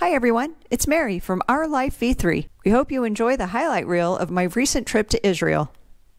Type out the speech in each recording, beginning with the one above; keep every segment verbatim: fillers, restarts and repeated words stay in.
Hi everyone, it's Mary from Our Life V three. We hope you enjoy the highlight reel of my recent trip to Israel.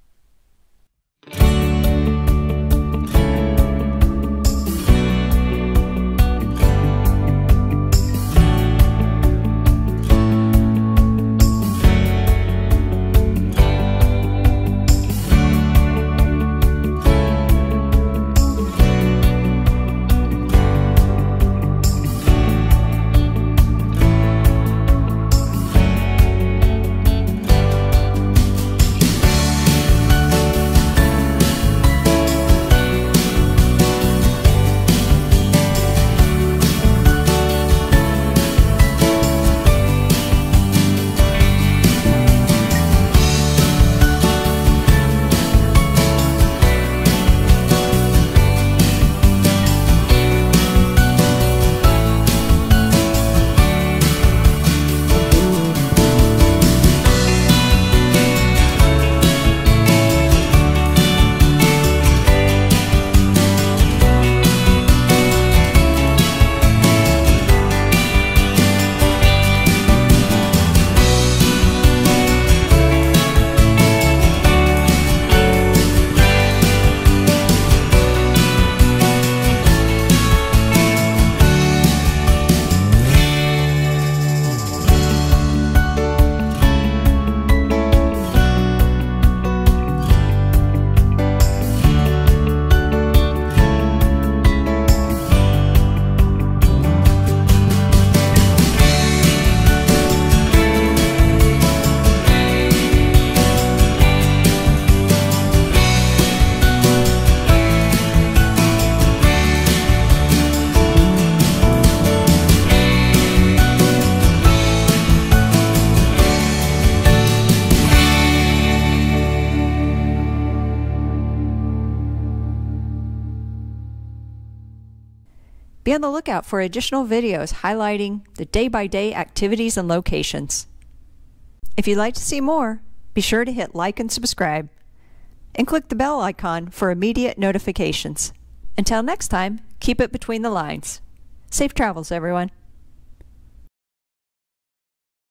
Be on the lookout for additional videos highlighting the day-by-day activities and locations. If you'd like to see more, be sure to hit like and subscribe, and click the bell icon for immediate notifications. Until next time, keep it between the lines. Safe travels, everyone.